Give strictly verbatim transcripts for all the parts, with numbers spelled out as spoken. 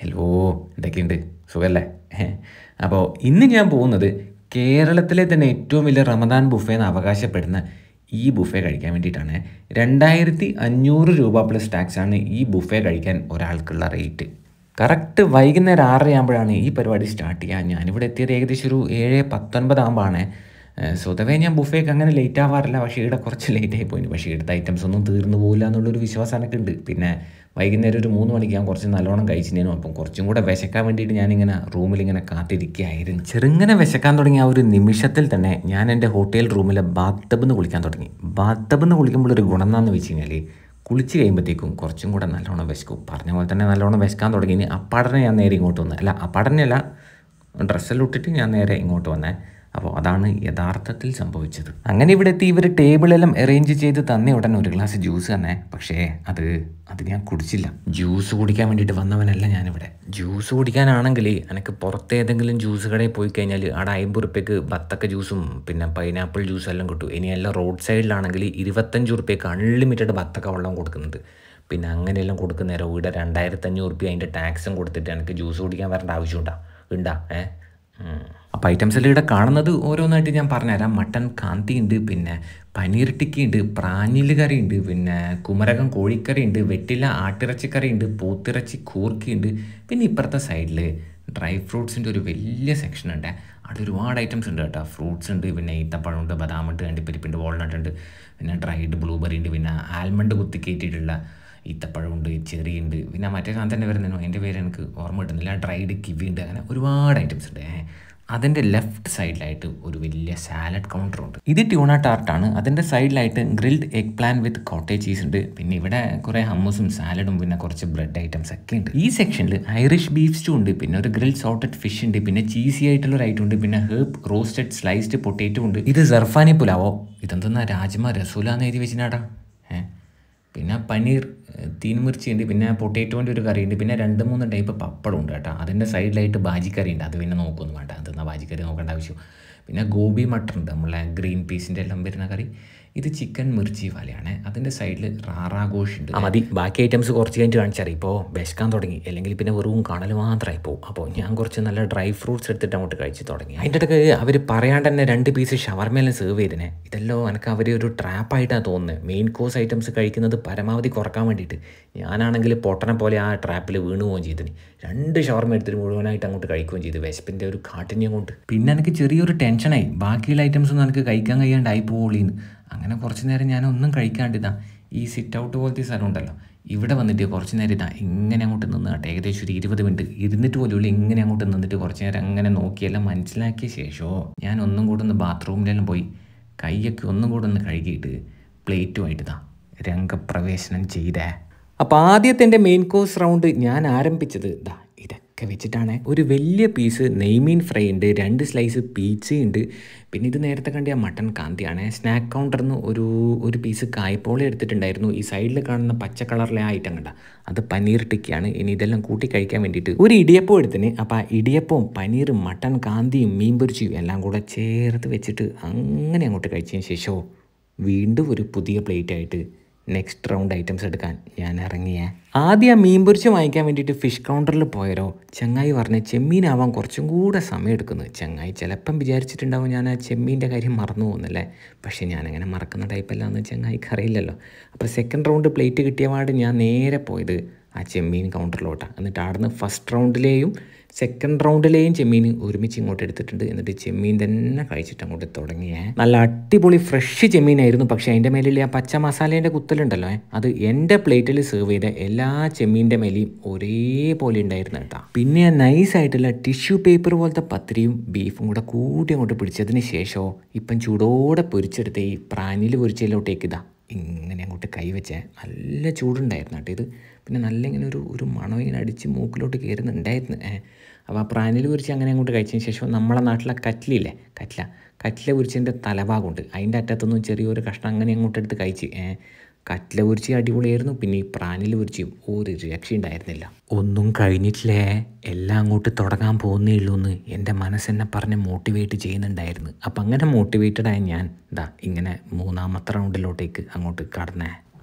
Hello, എന്തൊക്കെയുണ്ട്? സുഖല്ലേ? അപ്പോൾ ഇന്ന് ഞാൻ പോകുന്നത് കേരളത്തിലെ തന്നെ ഏറ്റവും വലിയ റമദാൻ ബുഫേ എന്ന് അവകാശപ്പെടുന്ന ഈ ബുഫേ കഴിക്കാൻ വേണ്ടിയിട്ടാണ്. രണ്ടായിരത്തി അഞ്ഞൂറ് രൂപ പ്ലസ് ടാക്സാണ് ഈ ബുഫേ കഴിക്കാൻ ഒരാൾക്കുള്ള റേറ്റ്. കറക്റ്റ് വൈകുന്നേരം ആറര ആകുമ്പോഴാണ് ഈ പരിപാടി സ്റ്റാർട്ട് ചെയ്യുക. ഞാനിവിടെ എത്തിയത് ഏകദേശം ഒരു ഏഴ് പത്തൊൻപതാകുമ്പോഴാണ്. സ്വതവേ ഞാൻ ബുഫേക്ക് അങ്ങനെ ലേറ്റ് ആവാറില്ല, പക്ഷേ ഇവിടെ കുറച്ച് ലേറ്റ് ആയി പോയി. പക്ഷേ ഇവിടുത്തെ ഐറ്റംസ് ഒന്നും തീർന്നു പോകില്ല എന്നുള്ളൊരു വിശ്വാസം എനിക്ക് ഉണ്ട്. പിന്നെ വൈകുന്നേരം ഒരു മൂന്ന് മണിക്ക് ഞാൻ കുറച്ച് നല്ലോണം കഴിച്ചിരുന്നു. അപ്പം കുറച്ചും കൂടെ വിശക്കാൻ വേണ്ടിയിട്ട് ഞാനിങ്ങനെ റൂമിലിങ്ങനെ കാത്തിരിക്കുകയായിരുന്നു. ചെറുങ്ങനെ വിശക്കാൻ തുടങ്ങിയ ആ ഒരു നിമിഷത്തിൽ തന്നെ ഞാൻ എൻ്റെ ഹോട്ടൽ റൂമിലെ ബാത്ത് ടബിൽ നിന്ന് കുളിക്കാൻ തുടങ്ങി. ബാത്ത് ടബിൽ നിന്ന് കുളിക്കുമ്പോൾ ഒരു ഗുണം എന്താണെന്ന് വെച്ച് കഴിഞ്ഞാൽ കുളിച്ച് കഴിയുമ്പോഴത്തേക്കും കുറച്ചും കൂടെ നല്ലോണം വിശക്കും. പറഞ്ഞ പോലെ തന്നെ നല്ലോണം വിശക്കാൻ തുടങ്ങി. ഇനി അപ്പാടനെ ഞാൻ നേരെ ഇങ്ങോട്ട് വന്നത് അല്ല അപ്പാടനെയല്ല ഡ്രസ്സെല്ലാം ഇട്ടിട്ട് ഞാൻ നേരെ ഇങ്ങോട്ട് വന്നേ. അപ്പോൾ അതാണ് യഥാർത്ഥത്തിൽ സംഭവിച്ചത്. അങ്ങനെ ഇവിടെ എത്തി ഇവർ ടേബിളെല്ലാം അറേഞ്ച് ചെയ്ത് തന്ന ഉടനെ ഒരു ഗ്ലാസ് ജ്യൂസ് തന്നെ. പക്ഷേ അത് അത് ഞാൻ കുടിച്ചില്ല. ജ്യൂസ് കുടിക്കാൻ വേണ്ടിയിട്ട് വന്നവനല്ല ഞാനിവിടെ. ജ്യൂസ് കുടിക്കാനാണെങ്കിൽ എനിക്ക് പുറത്തേതെങ്കിലും ജ്യൂസ് കടയിൽ പോയി കഴിഞ്ഞാൽ അവിടെ അമ്പത് റുപ്യക്ക് ബത്തക്ക ജ്യൂസും പിന്നെ പൈനാപ്പിൾ ജ്യൂസും എല്ലാം കിട്ടും. ഇനിയെല്ലാം റോഡ് സൈഡിലാണെങ്കിൽ ഇരുപത്തഞ്ച് റുപ്യക്ക് അൺലിമിറ്റഡ് ബത്തക്ക വെള്ളം കൊടുക്കുന്നുണ്ട്. പിന്നെ അങ്ങനെയെല്ലാം കൊടുക്കുന്ന നേരം ഇവിടെ രണ്ടായിരത്തി അഞ്ഞൂറ് റുപ്യ അതിൻ്റെ ടാക്സും കൊടുത്തിട്ട് എനിക്ക് ജ്യൂസ് കുടിക്കാൻ വരേണ്ട ആവശ്യമുണ്ടാ ഉണ്ടാ ഏ അപ്പോൾ ഐറ്റംസെല്ലാം ഇവിടെ കാണുന്നത് ഓരോന്നായിട്ട് ഞാൻ പറഞ്ഞുതരാം. മട്ടൻ കാന്തി ഉണ്ട്, പിന്നെ പനീർ ടിക്കി ഉണ്ട്, പ്രാഞ്ഞിൽ കറി ഉണ്ട്, പിന്നെ കുമരകം കോഴിക്കറി ഉണ്ട്, വെറ്റില ആട്ടിറച്ചിക്കറി ഉണ്ട്, പോത്തിറച്ചി കൂർക്കി ഉണ്ട്. പിന്നെ ഇപ്പുറത്തെ സൈഡിൽ ഡ്രൈ ഫ്രൂട്ട്സിൻ്റെ ഒരു വലിയ സെക്ഷൻ ഉണ്ട്. അവിടെ ഒരുപാട് ഐറ്റംസ് ഉണ്ട് കേട്ടോ. ഫ്രൂട്ട്സ് ഉണ്ട്, പിന്നെ ഈത്തപ്പഴമുണ്ട്, ബദാമുണ്ട്, അണ്ടിപ്പരിപ്പുണ്ട്, വാൾനട്ട് ഉണ്ട്, പിന്നെ ഡ്രൈഡ് ബ്ലൂബെറി ഉണ്ട്, പിന്നെ ആൽമണ്ട് കുത്തി കയറ്റിയിട്ടുള്ള ഈത്തപ്പഴമുണ്ട്, ചെറി ഉണ്ട്, പിന്നെ മറ്റേ സാധനം തന്നെ വരുന്നതിനോ എൻ്റെ പേര് എനിക്ക് ഓർമ്മ കിട്ടുന്നില്ല, ഡ്രൈഡ് കിവി ഉണ്ട്. അങ്ങനെ ഒരുപാട് ഐറ്റംസ് ഉണ്ട്. അതിൻ്റെ ലെഫ്റ്റ് സൈഡിലായിട്ട് ഒരു വലിയ സാലഡ് കൗണ്ടറുണ്ട്. ഇത് ട്യൂണ ടാർട്ടാണ്. അതിൻ്റെ സൈഡിലായിട്ട് grilled eggplant with cottage cheese ഉണ്ട്. പിന്നെ ഇവിടെ കുറേ ഹമ്മസും സാലഡും പിന്നെ കുറച്ച് ബ്രെഡ് ഐറ്റംസ് ഒക്കെ ഉണ്ട്. ഈ സെക്ഷനിൽ ഐറിഷ് ബീഫ് സ്റ്റൂ ഉണ്ട്, പിന്നെ ഒരു ഗ്രിൽഡ് സോൾട്ടഡ് ഫിഷ് ഉണ്ട്, പിന്നെ ചീസി ആയിട്ടുള്ള ഒരു ഐറ്റം ഉണ്ട്, പിന്നെ ഹേർബ് റോസ്റ്റഡ് സ്ലൈസ്ഡ് പൊട്ടേറ്റോ ഉണ്ട്. ഇത് സർഫാനി പുലാവോ? ഇതെന്തെന്നാ രാജ്മ രസൂലാന്ന് എഴുതി വെച്ചിനാടാ. ഏഹ് പിന്നെ പനീർ തീൻമിർച്ചി ഉണ്ട്, പിന്നെ പൊട്ടേറ്റോൻ്റെ ഒരു കറി ഉണ്ട്, പിന്നെ രണ്ട് മൂന്ന് ടൈപ്പ് പപ്പടം ഉണ്ട് കേട്ടോ. അതിൻ്റെ സൈഡിലായിട്ട് ബാജിക്കറി ഉണ്ട്. അത് പിന്നെ നോക്കൊന്നും വേണ്ട, അതെന്നാൽ ബാജിക്കറി നോക്കേണ്ട ആവശ്യം. പിന്നെ ഗോബി മട്ടർ ഉണ്ട്, നമ്മളെ ഗ്രീൻ പീസിൻ്റെ എല്ലാം വരുന്ന കറി. ഇത് ചിക്കൻ മിർച്ചി വാലയാണ്. അതിൻ്റെ സൈഡിൽ റാറാഘോഷ് ഉണ്ട്. ആ മതി, ബാക്കി ഐറ്റംസ് കുറച്ച് കഴിഞ്ഞിട്ട് കാണിച്ചാൽ ഇപ്പോൾ വിശക്കാൻ തുടങ്ങി, അല്ലെങ്കിൽ പിന്നെ വെറും കാണൽ മാത്രമായി പോകും. അപ്പോൾ ഞാൻ കുറച്ച് നല്ല ഡ്രൈ ഫ്രൂട്ട്സ് എടുത്തിട്ട് അങ്ങോട്ട് കഴിച്ച് തുടങ്ങി. അതിൻ്റെ ഇടയ്ക്ക് അവർ പറയാണ്ട് തന്നെ രണ്ട് പീസ് ഷവർമയെല്ലാം സെർവ് ചെയ്തതിനെ. ഇതെല്ലാം എനിക്ക് അവർ ഒരു ട്രാപ്പായിട്ടാണ് തോന്നുന്നത്. മെയിൻ കോഴ്സ് ഐറ്റംസ് കഴിക്കുന്നത് പരമാവധി കുറക്കാൻ വേണ്ടിയിട്ട്. ഞാനാണെങ്കിൽ പൊട്ടനെ പോലെ ആ ട്രാപ്പിൽ വീണു പോവുകയും ചെയ്തിന്. രണ്ട് ഷവർമ എടുത്തിട്ട് മുഴുവനായിട്ട് അങ്ങോട്ട് കഴിക്കുകയും ചെയ്തു, വിശപ്പിൻ്റെ ഒരു കാഠിന്യം കൊണ്ട്. പിന്നെ എനിക്ക് ചെറിയൊരു ടെൻഷനായി, ബാക്കിയുള്ള ഐറ്റംസൊന്നും എനിക്ക് കഴിക്കാൻ കഴിയാണ്ടായി പോവുള്ളീന്ന്. അങ്ങനെ കുറച്ച് നേരം ഞാൻ ഒന്നും കഴിക്കാണ്ടിതാ ഈ സിറ്റ് ഔട്ട് പോലത്തെ സ്ഥലം ഉണ്ടല്ലോ, ഇവിടെ വന്നിട്ട് കുറച്ച് നേരം ഇതാ ഇങ്ങനെ അങ്ങോട്ട് നിന്ന് കേട്ടോ. ഏകദേശം ഒരു ഇരുപത് മിനിറ്റ് ഇരുന്നിട്ട് പോലും ഇങ്ങനെ അങ്ങോട്ട് നിന്നിട്ട് കുറച്ച് നേരം അങ്ങനെ നോക്കിയെല്ലാം മനസ്സിലാക്കിയ ശേഷമോ ഞാൻ ഒന്നും കൂടെ ഒന്ന് ബാത്റൂമിലെല്ലാം പോയി കൈയൊക്കെ ഒന്നും കൂടെ ഒന്ന് കഴുകിയിട്ട് പ്ലേറ്റുമായിട്ട് ഇതാ രംഗപ്രവേശനം ചെയ്തേ. അപ്പോൾ ആദ്യത്തെ എൻ്റെ മെയിൻ കോഴ്സ് റൗണ്ട് ഞാൻ ആരംഭിച്ചത് ഇതാ ഇതൊക്കെ വെച്ചിട്ടാണ്. ഒരു വലിയ പീസ് നെയ്മീൻ ഫ്രൈ ഉണ്ട്, രണ്ട് സ്ലൈസ് പീച്ച ഉണ്ട്, പിന്നെ ഇത് നേരത്തെ കണ്ടിയ മട്ടൻ കാന്തിയാണ്. സ്നാക്ക് കൗണ്ടറിൽ നിന്ന് ഒരു ഒരു പീസ് കായ്പോള എടുത്തിട്ടുണ്ടായിരുന്നു. ഈ സൈഡിൽ കാണുന്ന പച്ച കളറിലെ ആ ഐറ്റം കണ്ട അത് പനീർ ടിക്കിയാണ്. ഇനി ഇതെല്ലാം കൂട്ടി കഴിക്കാൻ വേണ്ടിയിട്ട് ഒരു ഇടിയപ്പം എടുത്തിന്. അപ്പോൾ ആ ഇടിയപ്പവും പനീറും മട്ടൻ കാന്തിയും മീൻ പൊരിച്ചിയും എല്ലാം കൂടെ ചേർത്ത് വെച്ചിട്ട് അങ്ങനെ അങ്ങോട്ട് കഴിച്ചതിന് ശേഷമോ വീണ്ടും ഒരു പുതിയ പ്ലേറ്റായിട്ട് നെക്സ്റ്റ് റൗണ്ട് ഐറ്റംസ് എടുക്കാൻ ഞാൻ ഇറങ്ങിയ. ആദ്യം ആ മീൻ പൊരിച്ച് വാങ്ങിക്കാൻ വേണ്ടിയിട്ട് ഫിഷ് കൗണ്ടറിൽ പോയാലോ ചങ്ങായി പറഞ്ഞ് ചെമ്മീനാവാൻ കുറച്ചും കൂടെ സമയം എടുക്കുന്നു. ചങ്ങായി ചിലപ്പം വിചാരിച്ചിട്ടുണ്ടാവും ഞാൻ ആ ചെമ്മീൻ്റെ കാര്യം മറന്നു പോകുന്നല്ലേ. പക്ഷേ ഞാനങ്ങനെ മറക്കുന്ന ടൈപ്പല്ലാന്ന് ചങ്ങായിക്ക് അറിയില്ലല്ലോ. അപ്പോൾ സെക്കൻഡ് റൗണ്ട് പ്ലേറ്റ് കിട്ടിയ പാട് ഞാൻ നേരെ പോയത് ആ ചെമ്മീൻ കൗണ്ടറിലോട്ടാണ്. എന്നിട്ട് അവിടുന്ന് ഫസ്റ്റ് റൗണ്ടിലെയും സെക്കൻഡ് റൗണ്ടിലെയും ചെമ്മീൻ ഒരുമിച്ച് ഇങ്ങോട്ട് എടുത്തിട്ടുണ്ട്. എന്നിട്ട് ചെമ്മീൻ തന്നെ കഴിച്ചിട്ട് അങ്ങോട്ട് തുടങ്ങിയേ. നല്ല അടിപൊളി ഫ്രഷ് ചെമ്മീനായിരുന്നു. പക്ഷേ അതിൻ്റെ മേലിൽ ആ പച്ച മസാലേൻ്റെ കുത്തലുണ്ടല്ലോ, അത് എൻ്റെ പ്ലേറ്റിൽ സെർവ് ചെയ്ത എല്ലാ ചെമ്മീൻ്റെ മേലെയും ഒരേപോലെ ഉണ്ടായിരുന്നു കേട്ടോ. പിന്നെ ആ നൈസായിട്ടുള്ള ടിഷ്യൂ പേപ്പർ പോലത്തെ പത്തിരിയും ബീഫും കൂടെ കൂട്ടി അങ്ങോട്ട് പിടിച്ചതിന് ശേഷമോ ഇപ്പം ചൂടോടെ പൊരിച്ചെടുത്ത ഈ പ്രാനിൽ പൊരിച്ചതിലോട്ടേക്ക് ഇതാ ഇങ്ങനെ അങ്ങോട്ട് കൈവച്ചേ. നല്ല ചൂടുണ്ടായിരുന്നു കേട്ടോ ഇത്. പിന്നെ നല്ല ഇങ്ങനെ ഒരു ഒരു മണം ഇങ്ങനെ അടിച്ച് മൂക്കിലോട്ട് കയറുന്നുണ്ടായിരുന്നു. അപ്പോൾ ആ പ്രാനിൽ പൊരിച്ച് അങ്ങനെ അങ്ങോട്ട് കഴിച്ചതിന് ശേഷം നമ്മളെ നാട്ടിലെ കറ്റ്ലില്ലേ കറ്റ്ല കറ്റ്ല പൊരിച്ചതിൻ്റെ തലഭാഗമുണ്ട്, അതിൻ്റെ അറ്റത്തൊന്നും ചെറിയൊരു കഷ്ണം അങ്ങനെ അങ്ങോട്ട് എടുത്ത് കഴിച്ച്. കറ്റ്ല പൊരിച്ച് അടിപൊളിയായിരുന്നു. പിന്നെ ഈ പ്രാനിൽ പൊരിച്ചും ഒരു രക്ഷ ഉണ്ടായിരുന്നില്ല. ഒന്നും കഴിഞ്ഞിട്ടില്ലേ, എല്ലാം അങ്ങോട്ട് തുടങ്ങാൻ പോകുന്നേ ഉള്ളൂ എന്ന് എൻ്റെ മനസ്സെന്നെ പറഞ്ഞ് മോട്ടിവേറ്റ് ചെയ്യുന്നുണ്ടായിരുന്നു. അപ്പം അങ്ങനെ മോട്ടിവേറ്റഡായ ഞാൻ ഇതാ ഇങ്ങനെ മൂന്നാമത്തെ റൗണ്ടിലോട്ടേക്ക് അങ്ങോട്ട് കടന്നേ.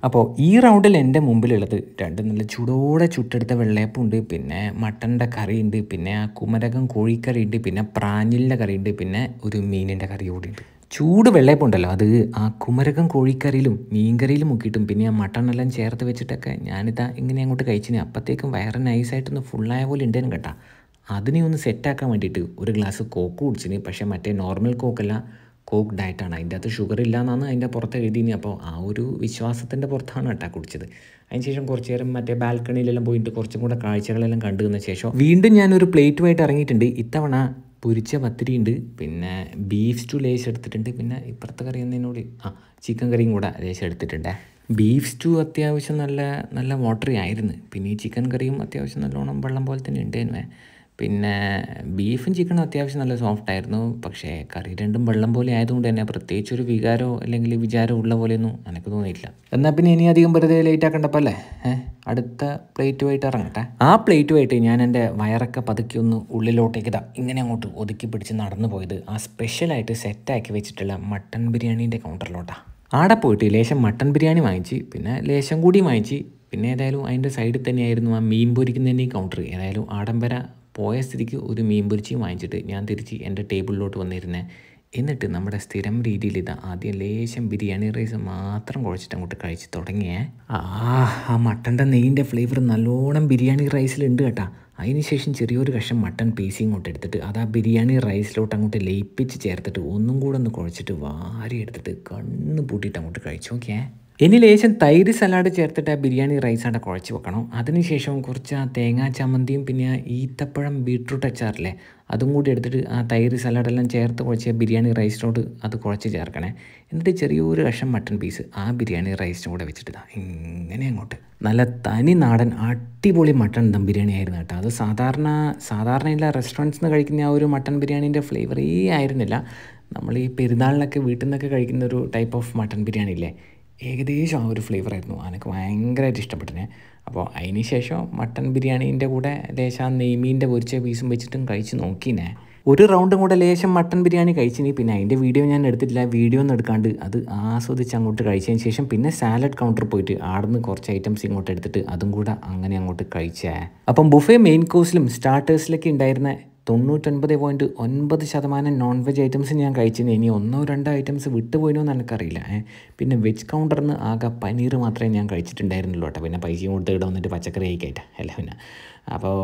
അപ്പോൾ ഈ റൗണ്ടിൽ എൻ്റെ മുമ്പിലുള്ളത് രണ്ട് നല്ല ചൂടോടെ ചുട്ടെടുത്ത വെള്ളയപ്പമുണ്ട്, പിന്നെ മട്ടൻ്റെ കറിയുണ്ട്, പിന്നെ ആ കുമരകം കോഴിക്കറിയുണ്ട്, പിന്നെ പ്രാഞ്ഞിലിൻ്റെ കറിയുണ്ട്, പിന്നെ ഒരു മീനിൻ്റെ കറി കൂടി ഉണ്ട്. ചൂട് വെള്ളയപ്പം ഉണ്ടല്ലോ, അത് ആ കുമരകം കോഴിക്കറിയിലും മീൻകറിയിലും മുക്കിയിട്ടും പിന്നെ ആ മട്ടണെല്ലാം ചേർത്ത് വെച്ചിട്ടൊക്കെ ഞാനിതാ ഇങ്ങനെ അങ്ങോട്ട് കഴിച്ചിന്. അപ്പോഴത്തേക്കും വയറ് നൈസായിട്ടൊന്ന് ഫുള്ളായ പോലെ ഉണ്ടേനും കേട്ടാ. അതിനെ ഒന്ന് സെറ്റാക്കാൻ വേണ്ടിയിട്ട് ഒരു ഗ്ലാസ് കോക്ക് കുടിച്ചിന്. പക്ഷേ മറ്റേ നോർമൽ കോക്കല്ല, കോക്ക് ഡയറ്റാണ്. അതിൻ്റെ അകത്ത് ഷുഗർ ഇല്ല എന്നാണ് അതിൻ്റെ പുറത്ത് എഴുതിനി. അപ്പോൾ ആ ഒരു വിശ്വാസത്തിൻ്റെ പുറത്താണ് കേട്ടോ കുടിച്ചത്. അതിന് ശേഷം കുറച്ച് നേരം മറ്റേ ബാൽക്കണിയിലെല്ലാം പോയിട്ട് കുറച്ചും കൂടെ കാഴ്ചകളെല്ലാം കണ്ടു തന്ന ശേഷം വീണ്ടും ഞാനൊരു പ്ലേറ്റുമായിട്ട് ഇറങ്ങിയിട്ടുണ്ട്. ഇത്തവണ പൊരിച്ച പത്തിരി ഉണ്ട്, പിന്നെ ബീഫ് സ്റ്റൂ ലേശം എടുത്തിട്ടുണ്ട്, പിന്നെ ഇപ്പുറത്തെ കറി എന്നതിനോട് ആ ചിക്കൻ കറിയും കൂടെ ലേശം എടുത്തിട്ടുണ്ട്. ബീഫ് സ്റ്റൂ അത്യാവശ്യം നല്ല നല്ല വാട്ടറി ആയിരുന്നു. പിന്നെ ഈ ചിക്കൻ കറിയും അത്യാവശ്യം നല്ലോണം വെള്ളം പോലെ തന്നെ ഉണ്ടായിരുന്നു. പിന്നെ ബീഫും ചിക്കനും അത്യാവശ്യം നല്ല സോഫ്റ്റ് ആയിരുന്നു. പക്ഷേ കറി രണ്ടും വെള്ളം പോലെ ആയതുകൊണ്ട് തന്നെ പ്രത്യേകിച്ച് ഒരു വികാരമോ അല്ലെങ്കിൽ വിചാരമോ ഉള്ള പോലെയൊന്നും എനിക്ക് തോന്നിയിട്ടില്ല. എന്നാൽ പിന്നെ ഇനി അധികം വെറുതെ ലേറ്റ് ആക്കണ്ടപ്പോൾ അല്ലേ, ഏഹ് അടുത്ത പ്ലേറ്റുമായിട്ട് ഇറങ്ങട്ടെ. ആ പ്ലേറ്റുമായിട്ട് ഞാൻ എൻ്റെ വയറൊക്കെ പതുക്കി ഒന്ന് ഉള്ളിലോട്ടേക്ക് ഇതാ ഇങ്ങനെ അങ്ങോട്ട് ഒതുക്കി പിടിച്ച് നടന്നു പോയത് ആ സ്പെഷ്യലായിട്ട് സെറ്റാക്കി വെച്ചിട്ടുള്ള മട്ടൻ ബിരിയാണീൻ്റെ കൗണ്ടറിലോട്ടാണ്. ആടെ പോയിട്ട് ലേശം മട്ടൻ ബിരിയാണി വാങ്ങിച്ച്, പിന്നെ ലേശം കൂടി വാങ്ങിച്ച്, പിന്നെ ഏതായാലും അതിൻ്റെ സൈഡിൽ തന്നെയായിരുന്നു ആ മീൻ പൊരിക്കുന്നതിൻ്റെയും കൗണ്ടർ. ഏതായാലും ആഡംബര പോയ സ്ഥിതിക്ക് ഒരു മീൻ പൊരിച്ചിയും വാങ്ങിച്ചിട്ട് ഞാൻ തിരിച്ച് എൻ്റെ ടേബിളിലോട്ട് വന്നിരുന്നേ. എന്നിട്ട് നമ്മുടെ സ്ഥിരം രീതിയിൽ ഇതാ ആദ്യം ലേശം ബിരിയാണി റൈസ് മാത്രം കുഴച്ചിട്ട് അങ്ങോട്ട് കഴിച്ച് തുടങ്ങിയേ. ആ ആ മട്ടൻ്റെ നെയ്യിൻ്റെ ഫ്ലേവർ നല്ലോണം ബിരിയാണി റൈസിലുണ്ട് കേട്ടോ. അതിന് ശേഷം ചെറിയൊരു കഷ്ണം മട്ടൺ പീസ് ഇങ്ങോട്ട് എടുത്തിട്ട് അത് ആ ബിരിയാണി റൈസിലോട്ട് അങ്ങോട്ട് ലയിപ്പിച്ച് ചേർത്തിട്ട് ഒന്നും കൂടെ ഒന്ന് കുഴച്ചിട്ട് വാരി എടുത്തിട്ട് കണ്ണ് പൂട്ടിയിട്ട് അങ്ങോട്ട് കഴിച്ചു നോക്കിയേ. ഇനി ലേശം തൈര് സലാഡ് ചേർത്തിട്ട് ആ ബിരിയാണി റൈസ് അവിടെ കുഴച്ച് വെക്കണം. അതിനുശേഷം കുറച്ച് ആ തേങ്ങാ ചമ്മന്തിയും പിന്നെ ഈത്തപ്പഴം ബീട്രൂട്ട് അച്ചാറില്ലേ അതും കൂടി എടുത്തിട്ട് ആ തൈര് സലാഡെല്ലാം ചേർത്ത് കുഴച്ച് ബിരിയാണി റൈസിനോട് അത് കുഴച്ച് ചേർക്കണേ. എന്നിട്ട് ചെറിയൊരു കഷ്ണം മട്ടൺ പീസ് ആ ബിരിയാണി റൈസിൻ്റെ കൂടെ വെച്ചിട്ട് ഇങ്ങനെ അങ്ങോട്ട് നല്ല തനി നാടൻ അടിപൊളി മട്ടൺ ദം ബിരിയാണി ആയിരുന്നു കേട്ടോ. അത് സാധാരണ സാധാരണ എല്ലാ റെസ്റ്റോറൻറ്റ്സിൽ നിന്ന് കഴിക്കുന്ന ആ ഒരു മട്ടൺ ബിരിയാണീൻ്റെ ഫ്ലേവറേ ആയിരുന്നില്ല. നമ്മൾ ഈ പെരുന്നാളിനൊക്കെ വീട്ടിൽ നിന്നൊക്കെ കഴിക്കുന്ന ഒരു ടൈപ്പ് ഓഫ് മട്ടൺ ബിരിയാണി ഇല്ലേ, ഏകദേശം ആ ഒരു ഫ്ലേവറായിരുന്നു. എനിക്ക് ഭയങ്കരമായിട്ട് ഇഷ്ടപ്പെട്ടിനെ. അപ്പോൾ അതിന് ശേഷം മട്ടൺ ബിരിയാണീൻ്റെ കൂടെ ലേശം നെയ്മീൻ്റെ പൊരിച്ച പീസും വെച്ചിട്ടും കഴിച്ച് നോക്കിനെ. ഒരു റൗണ്ടും കൂടെ ലേശം മട്ടൺ ബിരിയാണി കഴിച്ചിനി. പിന്നെ അതിൻ്റെ വീഡിയോ ഞാൻ എടുത്തിട്ടില്ല. വീഡിയോ ഒന്നും എടുക്കാണ്ട് അത് ആസ്വദിച്ച് അങ്ങോട്ട് കഴിച്ചതിന് ശേഷം പിന്നെ സാലഡ് കൗണ്ടർ പോയിട്ട് ആടുന്ന് കുറച്ച് ഐറ്റംസ് ഇങ്ങോട്ട് എടുത്തിട്ട് അതും കൂടെ അങ്ങനെ അങ്ങോട്ട് കഴിച്ചേ. അപ്പം ബുഫേ മെയിൻ കോഴ്സിലും സ്റ്റാർട്ടേഴ്സിലൊക്കെ ഉണ്ടായിരുന്ന തൊണ്ണൂറ്റൊൻപത് പോയിൻറ്റ് ഒൻപത് ശതമാനം നോൺ വെജ് ഐറ്റംസ് ഞാൻ കഴിച്ചിന്. ഇനി ഒന്നോ രണ്ടോ ഐറ്റംസ് വിട്ടുപോയിനോ എന്ന് എനിക്കറിയില്ല. പിന്നെ വെജ് കൗണ്ടറിൽ നിന്ന് ആകെ പനീർ മാത്രമേ ഞാൻ കഴിച്ചിട്ടുണ്ടായിരുന്നുള്ളൂ കേട്ടോ. പിന്നെ പൈസയും കൊടുത്ത് ഇവിടെ വന്നിട്ട് പച്ചക്കറി കഴിക്കായിട്ട് അല്ല. പിന്നെ അപ്പോൾ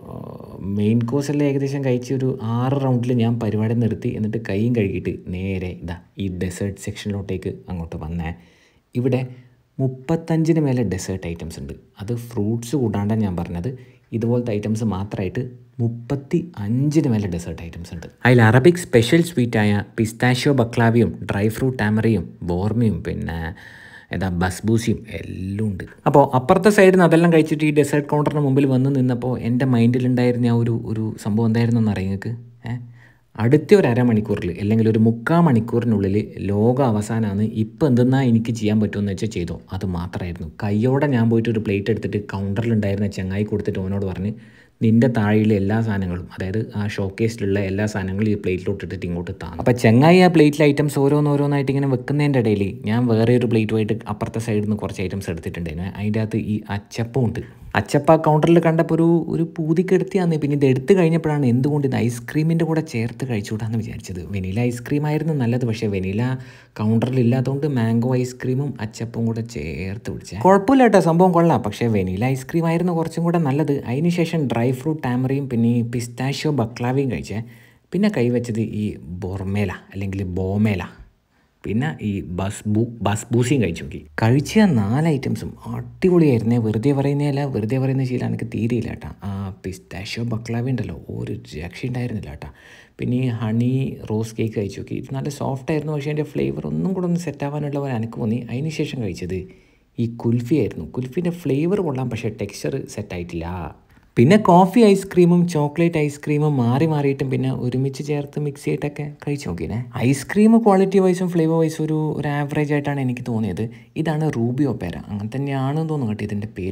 മെയിൻ കോഴ്സെല്ലാം ഏകദേശം കഴിച്ച് ഒരു ആറ് റൗണ്ടിൽ ഞാൻ പരിപാടി നിർത്തി. എന്നിട്ട് കൈയും കഴുകിയിട്ട് നേരെ ഇതാ ഈ ഡെസേർട്ട് സെക്ഷനിലോട്ടേക്ക് അങ്ങോട്ട് വന്നേ. ഇവിടെ മുപ്പത്തഞ്ചിന് മേലെ ഡെസേർട്ട് ഐറ്റംസ് ഉണ്ട്. അത് ഫ്രൂട്ട്സ് കൂടാണ്ടാണ് ഞാൻ പറഞ്ഞത്. ഇതുപോലത്തെ ഐറ്റംസ് മാത്രമായിട്ട് മുപ്പത്തി അഞ്ചിന് മേലെ ഡെസേർട്ട് ഐറ്റംസ് ഉണ്ട്. അതിൽ അറബിക് സ്പെഷ്യൽ സ്വീറ്റായ പിസ്താഷ്യോ ബക്ലാവിയും ഡ്രൈ ഫ്രൂട്ട് ടാമറിയും ബോർമിയും പിന്നെ ഏതാ ബസ്ബൂസിയും എല്ലാം ഉണ്ട്. അപ്പോൾ അപ്പുറത്തെ സൈഡിൽ നിന്ന് അതെല്ലാം കഴിച്ചിട്ട് ഈ ഡെസേർട്ട് കൗണ്ടറിന് മുമ്പിൽ വന്ന് നിന്നപ്പോൾ എൻ്റെ മൈൻഡിലുണ്ടായിരുന്ന ആ ഒരു ഒരു സംഭവം എന്തായിരുന്നു എന്ന് അറിയാം നിങ്ങൾക്ക്? ഏഹ് അടുത്ത ഒരു അരമണിക്കൂറിൽ അല്ലെങ്കിൽ ഒരു മുക്കാൽ മണിക്കൂറിനുള്ളിൽ ലോക അവസാനമാണ്. ഇപ്പം എന്തെന്നാ എനിക്ക് ചെയ്യാൻ പറ്റുമെന്ന് വെച്ചാൽ ചെയ്തോ, അത് മാത്രമായിരുന്നു. കയ്യോടെ ഞാൻ പോയിട്ട് ഒരു പ്ലേറ്റ് എടുത്തിട്ട് കൗണ്ടറിലുണ്ടായിരുന്ന ചങ്ങായി കൊടുത്തിട്ട് ഓനോട് പറഞ്ഞ് നിൻ്റെ താഴെയുള്ള എല്ലാ സാധനങ്ങളും, അതായത് ആ ഷോക്കേസിലുള്ള എല്ലാ സാധനങ്ങളും ഈ പ്ലേറ്റിലോട്ട് ഇട്ടിട്ട് ഇങ്ങോട്ട് താങ്ങും. അപ്പോൾ ചങ്ങായി ആ പ്ലേറ്റിലെ ഐറ്റംസ് ഓരോന്നോരോന്നായിട്ട് ഇങ്ങനെ വെക്കുന്നതിൻ്റെ ഇടയിൽ ഞാൻ വേറെ ഒരു പ്ലേറ്റുമായിട്ട് അപ്പുറത്തെ സൈഡിൽ നിന്ന് കുറച്ച് ഐറ്റംസ് എടുത്തിട്ടുണ്ടായിരുന്നു. അതിൻ്റെ അകത്ത് ഈ അച്ചപ്പം ഉണ്ട്. അച്ചപ്പ കൗണ്ടറിൽ കണ്ടപ്പോൾ ഒരു ഒരു പൂതിക്കെടുത്തിയാന്ന്. പിന്നെ ഇത് എടുത്തു കഴിഞ്ഞപ്പോഴാണ് എന്തുകൊണ്ട് ഇത് ഐസ്ക്രീമിൻ്റെ കൂടെ ചേർത്ത് കഴിച്ചുകൂടാന്ന് വിചാരിച്ചത്. വെനില ഐസ്ക്രീം ആയിരുന്നു നല്ലത്. പക്ഷേ വെനില കൗണ്ടറിൽ ഇല്ലാത്തതുകൊണ്ട് മാംഗോ ഐസ്ക്രീമും അച്ചപ്പവും കൂടെ ചേർത്ത് പിടിച്ചത് കുഴപ്പമില്ല കേട്ടോ, സംഭവം കൊള്ളാം. പക്ഷേ വെനില ഐസ്ക്രീം ആയിരുന്നു കുറച്ചും കൂടെ നല്ലത്. അതിന് ശേഷം ഡ്രൈ ഫ്രൂട്ട് ടാമറിയും പിന്നെ ഈ പിസ്താഷ്യോ ബക്ലാവിയും കഴിച്ചേ. പിന്നെ കൈവച്ചത് ഈ ബോർമേല അല്ലെങ്കിൽ ബോമേല, പിന്നെ ഈ ബസ് ബൂ ബസ്ബൂസിയും കഴിച്ചു നോക്കി. കഴിച്ച നാല് ഐറ്റംസും അടിപൊളിയായിരുന്നേ. വെറുതെ പറയുന്നതല്ല, വെറുതെ പറയുന്ന ശീലം എനിക്ക് തീരെയില്ല കേട്ടോ. ആ പിസ്താഷ്യോ ബക്ലാവി ഉണ്ടല്ലോ, ഒരു രക്ഷ ഉണ്ടായിരുന്നില്ല കേട്ടോ. പിന്നെ ഈ ഹണി റോസ് കേക്ക് കഴിച്ചു നോക്കി. ഇത് നല്ല സോഫ്റ്റ് ആയിരുന്നു. പക്ഷേ അതിൻ്റെ ഫ്ലേവർ ഒന്നും കൂടെ ഒന്ന് സെറ്റ് ആവാനുള്ള പോലെ എനിക്ക് തോന്നി. അതിന് ശേഷം കഴിച്ചത് ഈ കുൽഫി ആയിരുന്നു. കുൽഫീൻ്റെ ഫ്ലേവർ കൊള്ളാം, പക്ഷേ ടെക്സ്ചർ സെറ്റായിട്ടില്ല. പിന്നെ കോഫി ഐസ്ക്രീമും ചോക്ലേറ്റ് ഐസ്ക്രീമും മാറി മാറിയിട്ടും പിന്നെ ഒരുമിച്ച് ചേർത്ത് മിക്സ് ചെയ്തിട്ടൊക്കെ കഴിച്ച് നോക്കിയേ. ഐസ്ക്രീം ക്വാളിറ്റി വൈസും ഫ്ലേവർ വൈസും ഒരു ഒരു ആവറേജ് ആയിട്ടാണ് എനിക്ക് തോന്നിയത്. ഇതാണ് റൂബി ഒപ്പേര, അങ്ങനെ തന്നെയാണെന്ന് തോന്നുന്നു കേട്ടോ ഇതിൻ്റെ പേര്.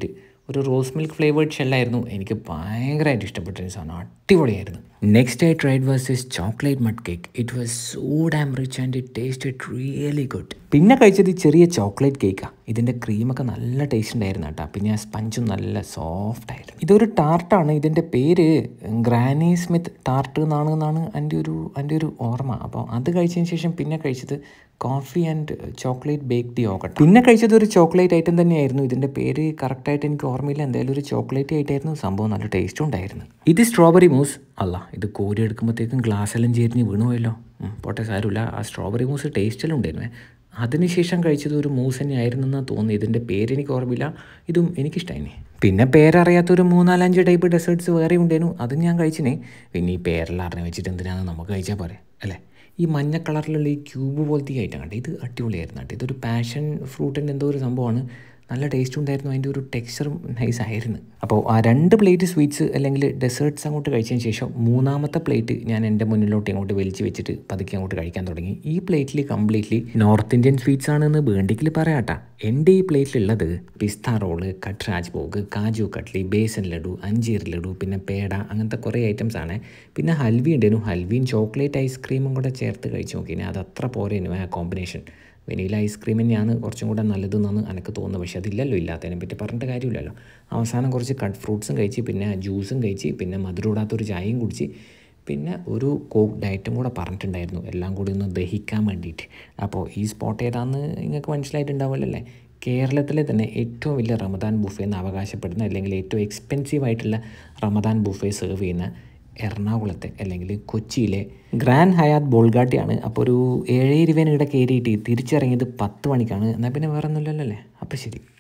ഒരു റോസ് മിൽക്ക് ഫ്ലേവേർഡ് ഷെല്ലായിരുന്നു. എനിക്ക് ഭയങ്കരമായിട്ട് ഇഷ്ടപ്പെട്ടൊരു സാധനം, അടിപൊളിയായിരുന്നു. Next I tried was this chocolate mud cake. It was so damn rich and it tasted really good. പിന്നെ കഴിച്ചത് ചെറിയ ചോക്ലേറ്റ് കേക്കാണ്. ഇതിൻ്റെ ക്രീമൊക്കെ നല്ല ടേസ്റ്റ് ഉണ്ടായിരുന്നു കേട്ടോ. പിന്നെ ആ സ്പഞ്ചും നല്ല സോഫ്റ്റ് ആയിരുന്നു. ഇതൊരു ടാർട്ടാണ്. ഇതിൻ്റെ പേര് ഗ്രാനി സ്മിത്ത് ടാർട്ട് എന്നാണ് എന്നാണ് എൻ്റെ ഒരു എൻ്റെ ഒരു ഓർമ്മ. അപ്പോൾ അത് കഴിച്ചതിന് ശേഷം പിന്നെ കഴിച്ചത് coffee and chocolate baked yoghurt. പിന്നെ കഴിച്ചത് ഒരു ചോക്ലേറ്റ് ഐറ്റം തന്നെയായിരുന്നു. ഇതിൻ്റെ പേര് കറക്റ്റായിട്ട് എനിക്ക് ഓർമ്മയില്ല. എന്തായാലും ഒരു ചോക്ലേറ്റ് ആയിട്ടായിരുന്നു സംഭവം. നല്ല ടേസ്റ്റും ഉണ്ടായിരുന്നു. ഇത് സ്ട്രോബെറി മൂസ്. അല്ല, ഇത് കോരി എടുക്കുമ്പോഴത്തേക്കും ഗ്ലാസ്സെല്ലാം ചേരിഞ്ഞ് വീണുപോയല്ലോ. പോട്ടെ, സാരമില്ല. ആ സ്ട്രോബെറി മൂസ് ടേസ്റ്റെല്ലാം ഉണ്ടായിരുന്നേ. അതിനുശേഷം കഴിച്ചത് ഒരു മൂസ് തന്നെ ആയിരുന്നു എന്നാണ് തോന്നുന്നത്. ഇതിൻ്റെ പേരെനിക്ക് ഓർമ്മയില്ല. ഇതും എനിക്കിഷ്ടമായി. പിന്നെ പേരറിയാത്തൊരു മൂന്നാലഞ്ച് ടൈപ്പ് ഡെസേർട്ട്സ് വേറെ ഉണ്ടായിരുന്നു. അതും ഞാൻ കഴിച്ചിനെ. പിന്നെ ഈ പേരെല്ലാം അറിഞ്ഞ് വെച്ചിട്ട് എന്തിനാണെന്ന് നമുക്ക് കഴിച്ചാൽ പോരെ അല്ലേ. ഈ മഞ്ഞ കളറിലുള്ള ഈ ക്യൂബ് പോലത്തെ ഐറ്റം കണ്ടേ, ഇത് അടിപൊളിയായിരുന്നു കേട്ടോ. ഇതൊരു പാഷൻ ഫ്രൂട്ടിൻ്റെ എന്തോ ഒരു സംഭവമാണ്. നല്ല ടേസ്റ്റ് ഉണ്ടായിരുന്നു. അതിൻ്റെ ഒരു ടെക്സ്ചറും നൈസ് ആയിരുന്നു. അപ്പോൾ ആ രണ്ട് പ്ലേറ്റ് സ്വീറ്റ്സ് അല്ലെങ്കിൽ ഡെസേർട്ട്സ് അങ്ങോട്ട് കഴിച്ചതിന് ശേഷം മൂന്നാമത്തെ പ്ലേറ്റ് ഞാൻ എൻ്റെ മുന്നിലോട്ട് അങ്ങോട്ട് വലിച്ച് വെച്ചിട്ട് പതുക്കെ അങ്ങോട്ട് കഴിക്കാൻ തുടങ്ങി. ഈ പ്ലേറ്റിൽ കംപ്ലീറ്റ്ലി നോർത്ത് ഇന്ത്യൻ സ്വീറ്റ്സ് ആണെന്ന് വേണ്ടെങ്കിൽ പറയാട്ടാ. എൻ്റെ ഈ പ്ലേറ്റിലുള്ളത് പിസ്ത റോള്, കട്ട് രാജ്ഭോഗ്, കാജു കട്ട്ലി, ബേസൻ ലഡു, അഞ്ചീർ ലഡു, പിന്നെ പേട, അങ്ങനത്തെ കുറേ ഐറ്റംസ് ആണ്. പിന്നെ ഹൽവി ഉണ്ടായിരുന്നു. ഹൽവിയും ചോക്ലേറ്റ് ഐസ്ക്രീമും കൂടെ ചേർത്ത് കഴിച്ച് നോക്കി. അത് അത്ര പോരേനു ആ കോമ്പിനേഷൻ. വെനില ഐസ്ക്രീം തന്നെയാണ് കുറച്ചും കൂടെ നല്ലതെന്നാണ് എനിക്ക് തോന്നുന്നത്. പക്ഷേ അതില്ലല്ലോ, ഇല്ലാത്തതിനെ പറ്റി പറഞ്ഞിട്ട് കാര്യമില്ലല്ലോ. അവസാനം കുറച്ച് കട്ട് ഫ്രൂട്ട്സും കഴിച്ച്, പിന്നെ ജ്യൂസും കഴിച്ച്, പിന്നെ മധുരമിടാത്തൊരു ചായയും കുടിച്ച്, പിന്നെ ഒരു കോക്ക് ഡയറ്റും കൂടെ പറഞ്ഞിട്ടുണ്ടായിരുന്നു, എല്ലാം കൂടി ഒന്ന് ദഹിക്കാൻ വേണ്ടിയിട്ട്. അപ്പോൾ ഈ സ്പോട്ട് ഏതാണെന്ന് നിങ്ങൾക്ക് മനസ്സിലായിട്ടുണ്ടാവുമല്ലോ അല്ലേ. കേരളത്തിലെ തന്നെ ഏറ്റവും വലിയ റമദാൻ ബുഫേ എന്ന് അവകാശപ്പെടുന്ന, അല്ലെങ്കിൽ ഏറ്റവും എക്സ്പെൻസീവ് ആയിട്ടുള്ള റമദാൻ ബുഫേ സെർവ് ചെയ്യുന്ന എറണാകുളത്തെ അല്ലെങ്കിൽ കൊച്ചിയിലെ ഗ്രാൻഡ് ഹയാത്ത് ബോൾഗാട്ടിയാണ്. അപ്പോൾ ഒരു ഏഴ് ഇരുപതിന് ഇവിടെ കയറിയിട്ട് തിരിച്ചിറങ്ങിയത് പത്ത് മണിക്കാണ്. എന്നാൽ പിന്നെ വേറെ ഒന്നുമില്ലല്ലോ അല്ലേ. അപ്പോൾ ശരി.